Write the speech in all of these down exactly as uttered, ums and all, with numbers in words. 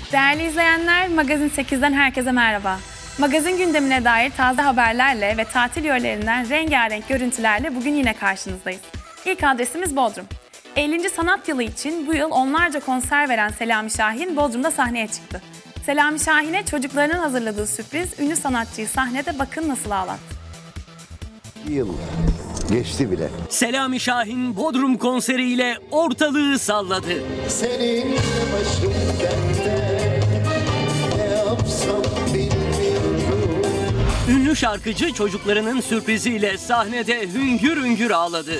Değerli izleyenler, Magazin sekizden herkese merhaba. Magazin gündemine dair taze haberlerle ve tatil yörelerinden rengarenk görüntülerle bugün yine karşınızdayız. İlk adresimiz Bodrum. ellinci sanat yılı için bu yıl onlarca konser veren Selami Şahin Bodrum'da sahneye çıktı. Selami Şahin'e çocuklarının hazırladığı sürpriz ünlü sanatçıyı sahnede bakın nasıl ağlattı. Yıl geçti bile. Selami Şahin Bodrum konseriyle ortalığı salladı. Senin başın dertte, ne yapsam bilmiyorum. Ünlü şarkıcı çocuklarının sürpriziyle sahnede hüngür hüngür ağladı.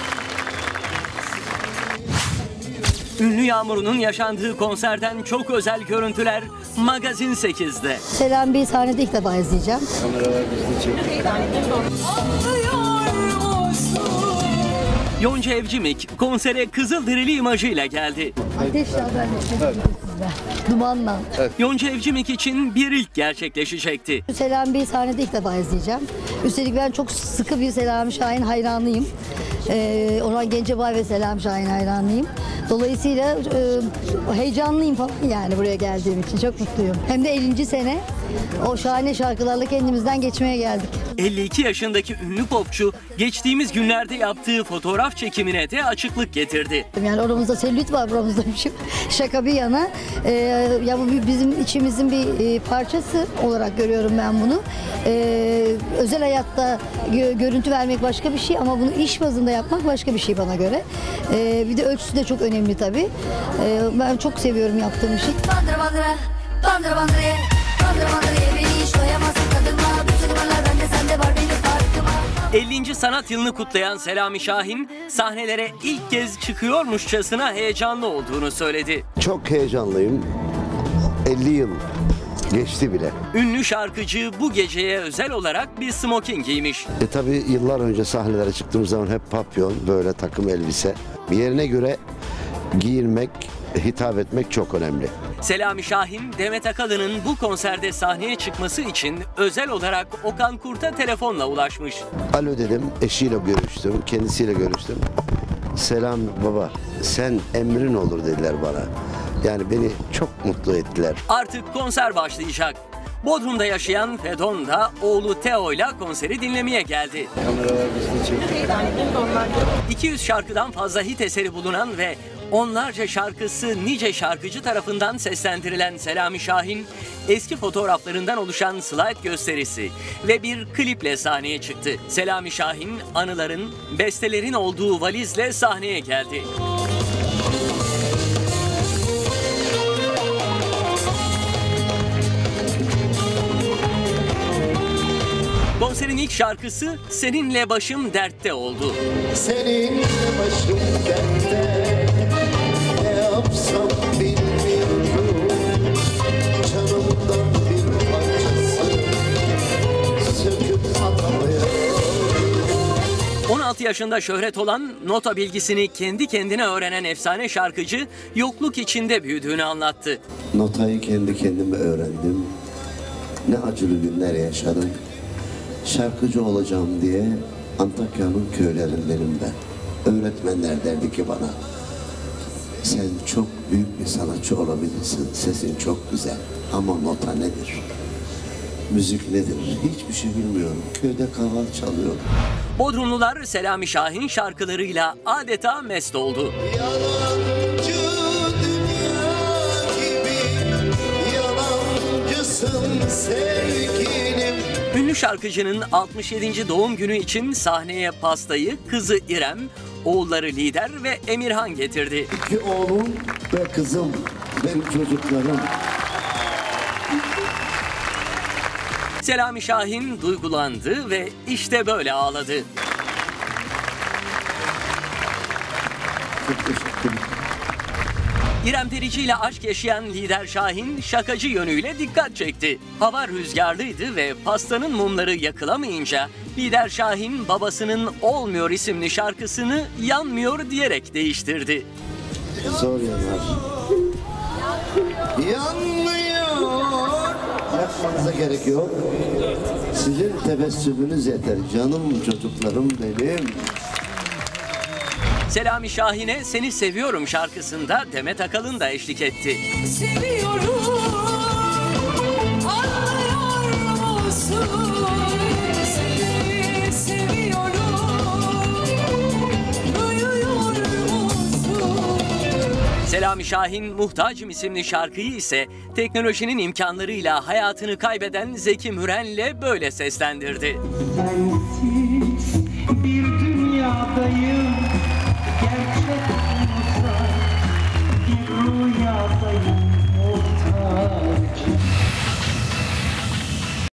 Ünlü Yağmur'un yaşandığı konserden çok özel görüntüler Magazin sekizde. Selami Bey'i sahnede ilk defa izleyeceğim. Kameralar bizde çekiyor. Yonca Evcimik konsere Kızılderili imajıyla geldi. Ateşle haberleşmek dumanla. Yonca Evcimik için bir ilk gerçekleşecekti. Selami Bey'i sahnede ilk defa izleyeceğim. Üstelik ben çok sıkı bir Selami Şahin hayranıyım. Ee, Orhan Gencebay ve Selami Şahin hayranıyım. Dolayısıyla e, heyecanlıyım falan yani buraya geldiğim için. Çok mutluyum. Hem de ellinci sene o şahane şarkılarla kendimizden geçmeye geldik. elli iki yaşındaki ünlü popçu geçtiğimiz günlerde yaptığı fotoğraf çekimine de açıklık getirdi. Yani oramızda selülit var, buramızda bir şey. Şaka bir yana. E, ya bu bizim içimizin bir e, parçası olarak görüyorum ben bunu. E, özel hayatta gö görüntü vermek başka bir şey ama bunu iş bazında yapmak başka bir şey bana göre. E, bir de ölçüsü de çok önemli tabii. E, ben çok seviyorum yaptığım işi. Bandıra bandıra, bandıra bandıraya, bandıra bandıraya beni hiç doyamazsın kadınla. Bütün numaralar bende, sende var benim farkıma. ellinci sanat yılını kutlayan Selami Şahin sahnelere ilk kez çıkıyormuşçasına heyecanlı olduğunu söyledi. Çok heyecanlıyım. elli yıl geçti bile. Ünlü şarkıcı bu geceye özel olarak bir smoking giymiş. E tabi yıllar önce sahnelere çıktığım zaman hep papyon, böyle takım elbise. Bir yerine göre giyinmek, hitap etmek çok önemli. Selami Şahin, Demet Akalın'ın bu konserde sahneye çıkması için özel olarak Okan Kurt'a telefonla ulaşmış. Alo dedim, eşiyle görüştüm, kendisiyle görüştüm. Selam baba, sen emrin olur dediler bana. Yani beni çok mutlu ettiler. Artık konser başlayacak. Bodrum'da yaşayan Fedon da oğlu Teo'yla konseri dinlemeye geldi. Kameralar bizde çekiyor. iki yüz şarkıdan fazla hit eseri bulunan ve onlarca şarkısı nice şarkıcı tarafından seslendirilen Selami Şahin, eski fotoğraflarından oluşan slide gösterisi ve bir kliple sahneye çıktı. Selami Şahin, anıların, bestelerin olduğu valizle sahneye geldi. Konserin ilk şarkısı Seninle Başım Dertte oldu. Senin başın dertte, ne yapsam bilmiyorum. Canımdan bir parçası söküp atamıyorum. on altı yaşında şöhret olan, nota bilgisini kendi kendine öğrenen efsane şarkıcı yokluk içinde büyüdüğünü anlattı. Notayı kendi kendime öğrendim. Ne acılı günler yaşadım. Şarkıcı olacağım diye Antakya'nın köylerindenim ben. Öğretmenler derdi ki bana, sen çok büyük bir sanatçı olabilirsin, sesin çok güzel ama nota nedir? Müzik nedir? Hiçbir şey bilmiyorum. Köyde kaval çalıyorum. Bodrumlular Selami Şahin şarkılarıyla adeta mest oldu. Yalancı dünya gibi, yalancısın sevgilim. Ünlü şarkıcının altmış yedinci doğum günü için sahneye pastayı kızı İrem, oğulları Lider ve Emirhan getirdi. İki oğlum ve kızım, benim çocuklarım. Selami Şahin duygulandı ve işte böyle ağladı. Çok teşekkür ederim. İrem Derici ile aşk yaşayan Lider Şahin şakacı yönüyle dikkat çekti. Hava rüzgarlıydı ve pastanın mumları yakılamayınca Lider Şahin babasının Olmuyor isimli şarkısını Yanmıyor diyerek değiştirdi. Zor yanar. Yanmıyor. Yapmanıza gerek yok. Sizin tebessümünüz yeter. Canım çocuklarım benim. Selami Şahin'e Seni Seviyorum şarkısında Demet Akalın da eşlik etti. Seviyorum, anlıyor musun? Seni seviyorum, duyuyor musun? Selami Şahin, Muhtacım isimli şarkıyı ise teknolojinin imkanlarıyla hayatını kaybeden Zeki Müren'le böyle seslendirdi. Ben